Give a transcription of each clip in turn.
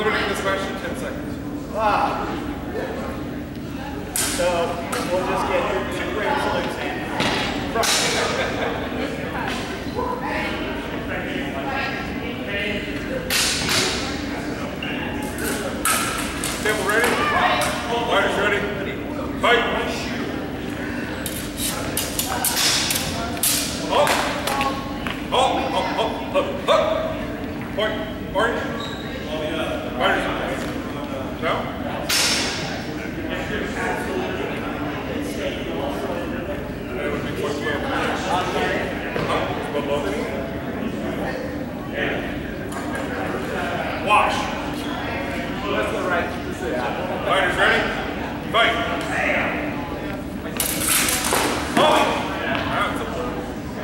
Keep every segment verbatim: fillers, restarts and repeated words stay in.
limiting this match to ten seconds. Wow. So we'll just get two great salutes in. Table ready? Fighters ready? Fight! Up! Up! Up! Up! Up! Up! Point! Orange! Fighters! Now? That would be point below. Up! Below the knee. Wash! That's the right. Fighters ready? Fight! Oh! That's a blow.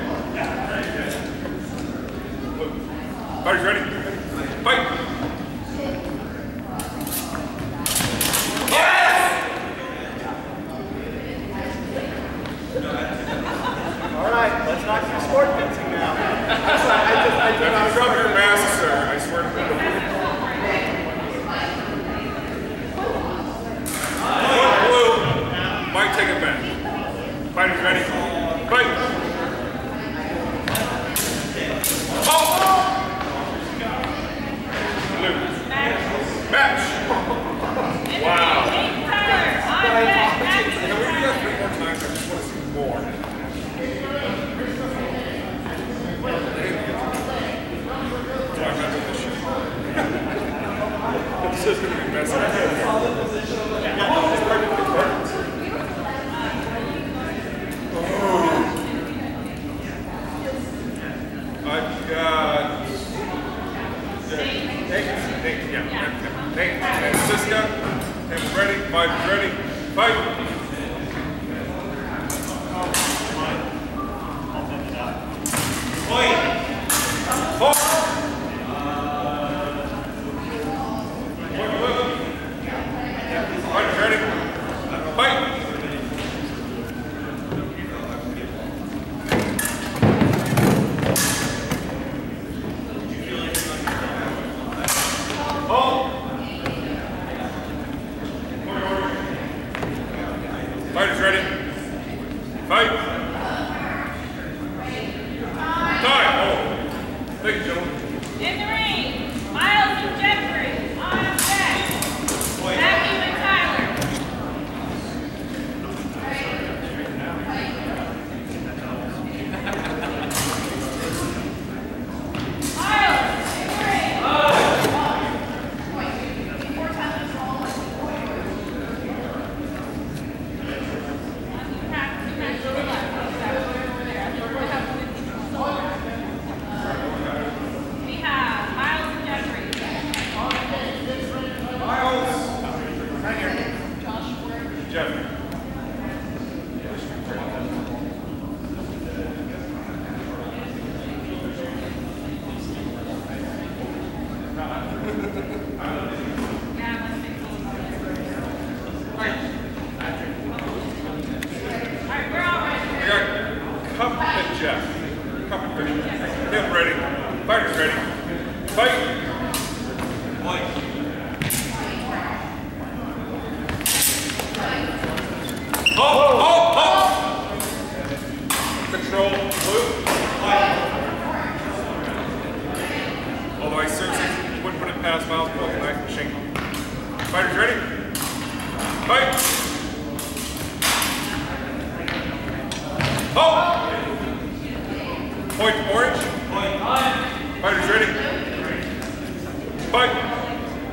Fighters ready? Fight! Yes! All right, let's not do sport fencing now. I just, I just, If you drop your mask, sir, I swear to God. Might take it back. Fighters ready? Fight! Oh! Blue. Match! Wow. Can we do that three more times? I just want to see more. Do I have this shit? This is going to be messy. Yeah, it's perfectly perfect. I've got Nate, Nate, yeah, Nate, Nate, Siska, Tables ready, five is ready, fight! Fight! Fight! Fight is ready, fight! Fighters ready? Fight! Time! Oh! Thank you, gentlemen. In the ring, Miles and Jeffrey on deck. Matthew and Tyler. Miles, in the ring. Jeff. Cup and finish. Hip ready. Fighters ready. Fight! White. Halt! Halt! Halt! Control. Blue. White. Although I seriously wouldn't put it past Miles pulling a knife machine. Fighters ready? Fight! Halt! Point orange. Point. Fighters ready? Fight!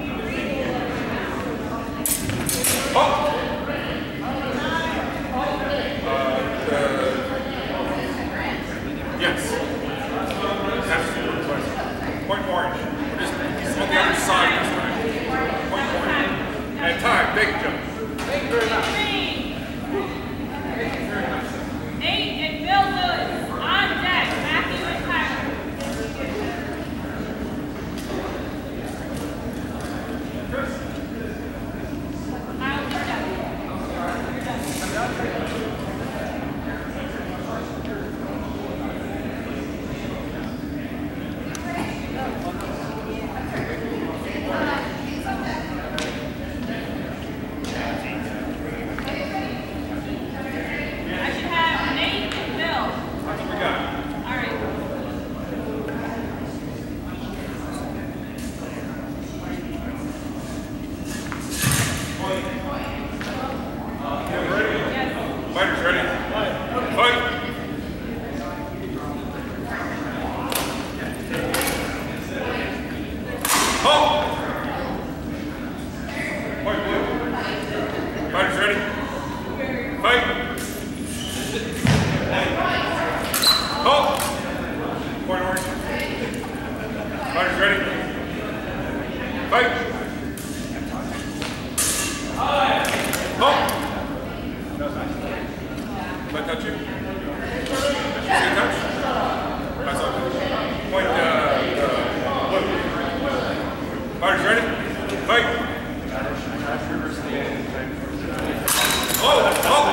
Halt! Point blue. Fighters ready? Fight! Halt! Point orange. Fighters ready? Fight! Halt! Did I touch you? Did you see a touch? I saw it. Point, uh, uh, blue. Fighters ready? Fight! Oh! Oh!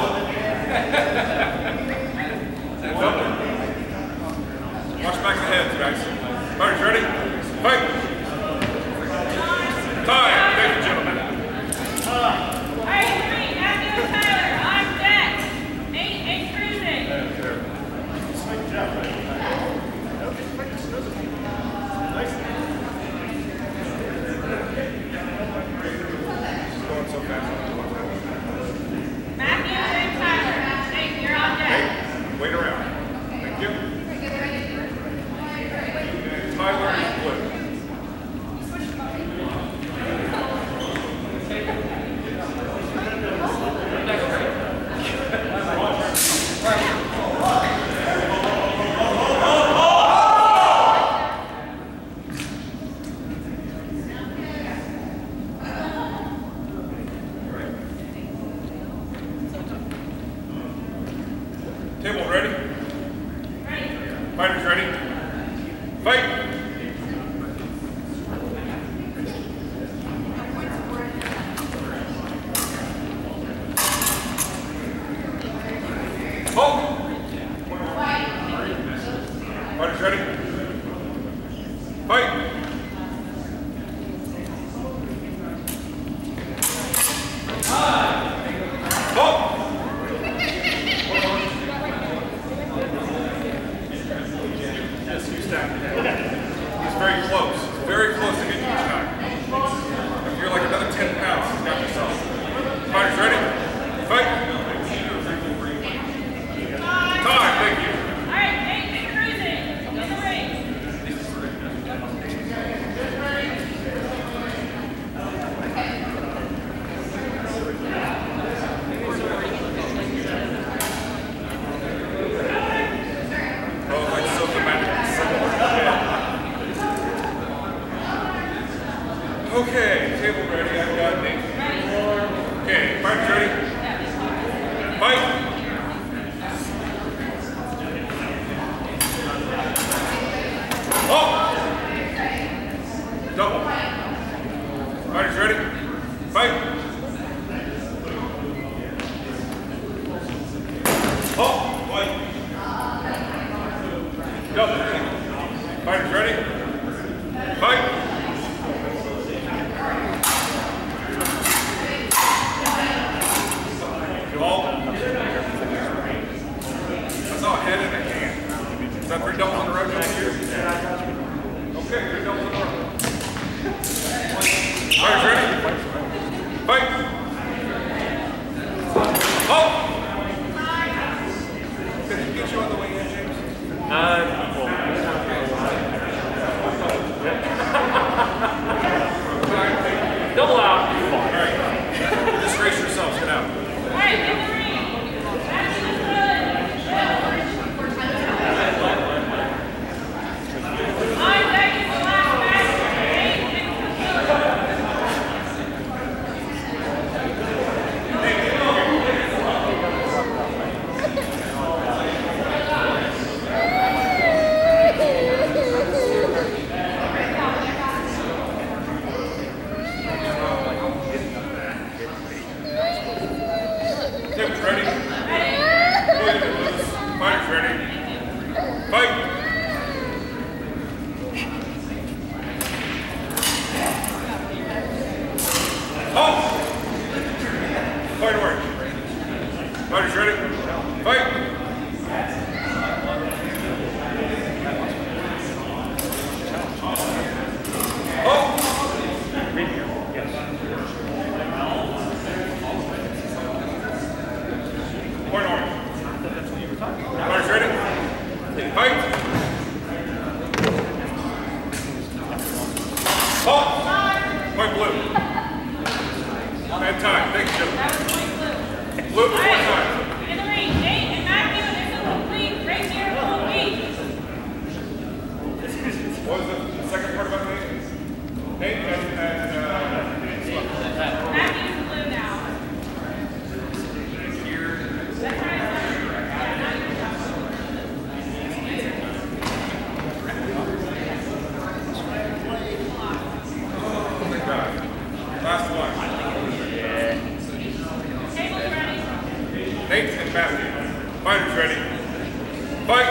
Watch back of the heads, guys. Fighters ready? Fight! Time! Thank you, gentlemen. Alright, three, Matthew and Tyler, on deck. Eight, eight cruising. Going so fast. Matthew and Tyler, eight, you're on deck. Hey, wait around. Thank you. Tyler is blue. Table ready? Ready. Fighters ready? Fight! Halt! Fighters ready? Fight! Halt! He's very close. He's very close to getting you each time. If you're like another ten pounds, he's got yourself. Fighters ready? Fight! Time, thank you. Alright, eight, eight cruising. In the ring. Oh, like so dramatic. Okay, table ready. I've got Nate. Okay, fighters ready? Fight! Oh! Double. Fighters ready? Fight! Oh! Fight! Double. Fighters ready? Fight! All. I saw a head and a hand. Is that three doubles in a row down here? Okay, three doubles in a row. Fighters ready? Fight! Oh! Did he get you on the way in, James? Uh, well, Halt. Point blue. And time. Thank you, Jim. That was point blue. Blue, All one right. time. In the ring, Nate and Matthew, there's a complete Rapier full beat. What was the second part about Nate? Nate and, and uh, Matthew's blue now. That's right. Yeah, now you're done. oh my God. Last one. Table's ready. Nate and Matthew. Fighters ready. Fight.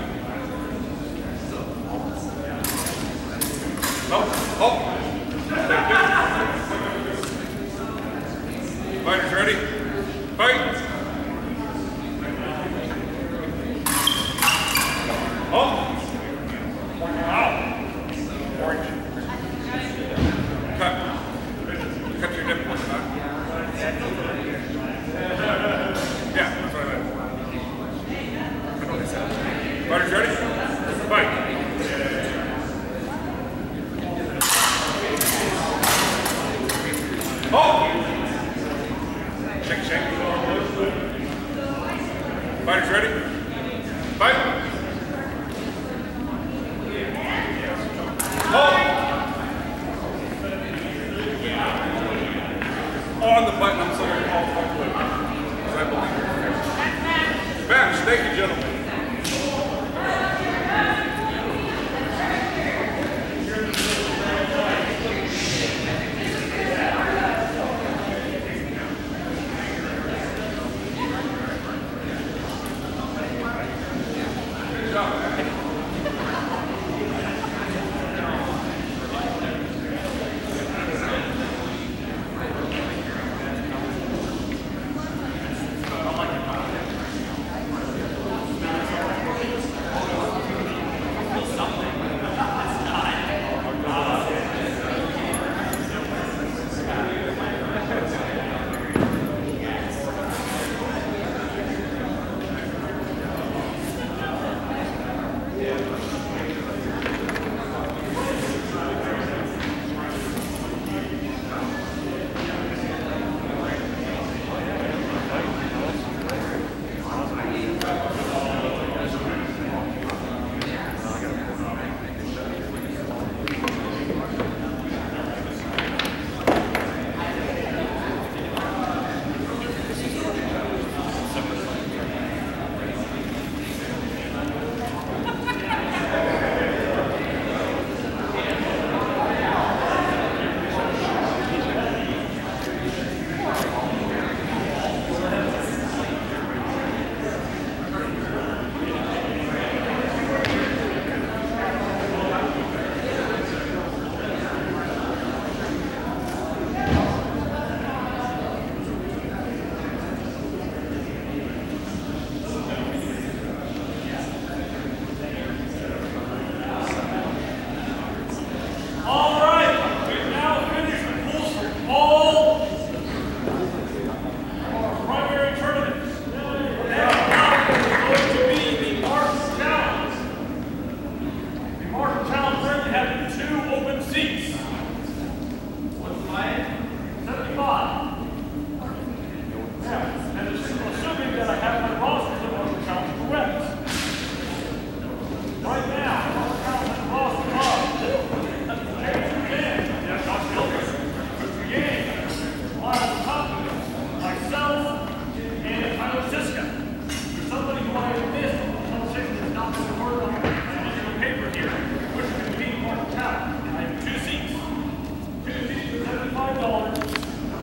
Oh, oh. Thank you. Fighters ready. Fight.